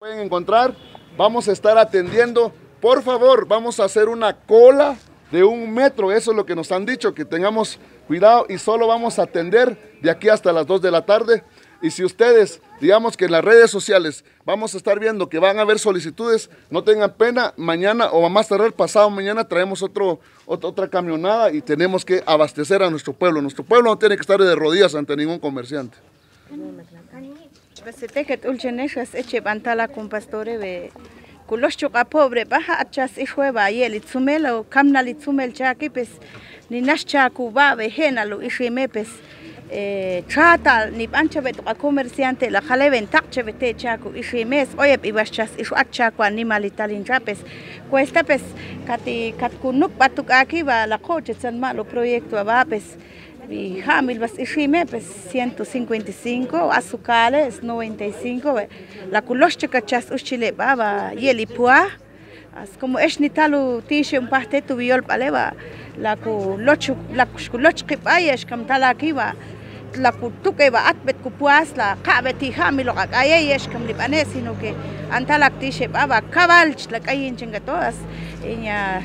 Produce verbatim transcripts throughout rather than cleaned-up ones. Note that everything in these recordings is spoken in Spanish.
Pueden encontrar, vamos a estar atendiendo. Por favor, vamos a hacer una cola de un metro, eso es lo que nos han dicho, que tengamos cuidado y solo vamos a atender de aquí hasta las dos de la tarde. Y si ustedes, digamos que en las redes sociales vamos a estar viendo que van a haber solicitudes, no tengan pena, mañana o a más tardar pasado mañana traemos otro, otra, otra camionada y tenemos que abastecer a nuestro pueblo. Nuestro pueblo no tiene que estar de rodillas ante ningún comerciante. Kulos chuka pobre baja achas ihueva yeli tsumelo kamna li tsumel chaki pes ni nascha kuba vejena lo ishime pes eh trata ni pancha betu a comerciante la jale ventache vete chaku ishimes oye ibachas isu acha kwa animal italin chapes cuesta pes kati katkunuk batuk aquí va la coche san malo proyecto va pes y Hamil vas ishime pues ciento cincuenta y cinco, azúcares noventa y cinco, la culoche cachas uchile baba yeli pua, as como es ni talu tishe un parte tu viol paleva, la culoche la culoche que payes kam tala kiva, la kutuke va atbet kupuas la kabeti Hamil lo kaya es kam libanes sino que antala tishe baba cabalch la kayin chingatoas inya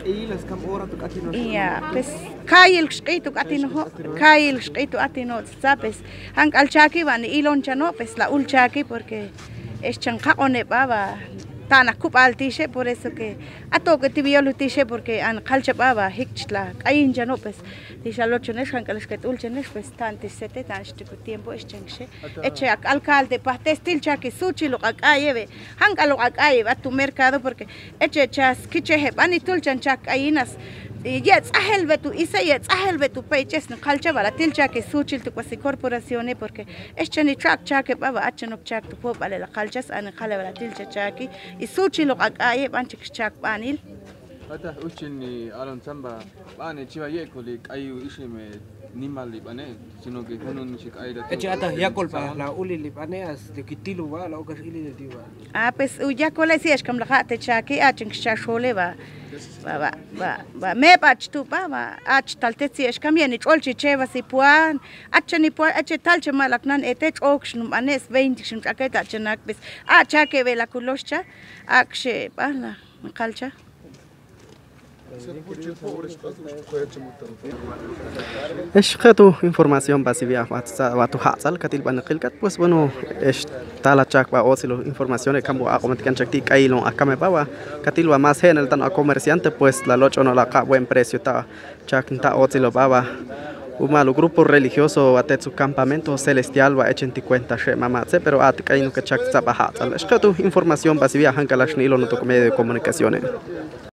inya pues Kail skaitu atino Kail skaitu atino sabes hank alchaki van ilon chano pues la ulchaki porque es chancaone baba tana kupaltishe por eso que ato que tibiolutishe porque an kalcha baba hikchla kain chano pues dishalochones hank alsket ulchenes pues tanti sete tanti tiempo es chanche eche alcalde pastel chaki suchi lo akayeve hank lo akayeve a tu mercado porque eche chas kiche bani tulchan chak ainas Yes, ahel betu isa yes ahel betu payches no kalcha bala tilcha que suchil tu quasi corporaciones porque este ni track chake baba achenok chak tu pop ale la kalchas an khala bala tilcha chaki y suchil lo akaye banchik chak banil ata uchini alon samba bane chiva yekoli ayu ishime nimali bane sino que hunun chik ayda eche ata yakol pa la uli li bane as de kitilu ba la okas ili de diwa ah pues u yakol si es kam la khate chaki achin chashole ba ba ba ba me bach tu ba ba ach taltetsi es kam yani cholchi cheva si puan achani puan ache talche malak nan ete chokshnu manes veinte shun aketa chanak bis acha que ve la kuloscha akshe bala kalcha Es tu información básica va tu hatsal katil banqilkat pues bueno está la chakwa osilo información cambo automáticamente chakti kailon akame bawa katil va más en el tan a comerciante pues la locho no la ca buen precio ta chakta osilo baba un malo grupo religioso ate su campamento celestial va ochenta y cuenta she mamatse pero at kaino que chakta bahatsal es tu información básica hankalash nilo no tu medio de comunicaciones.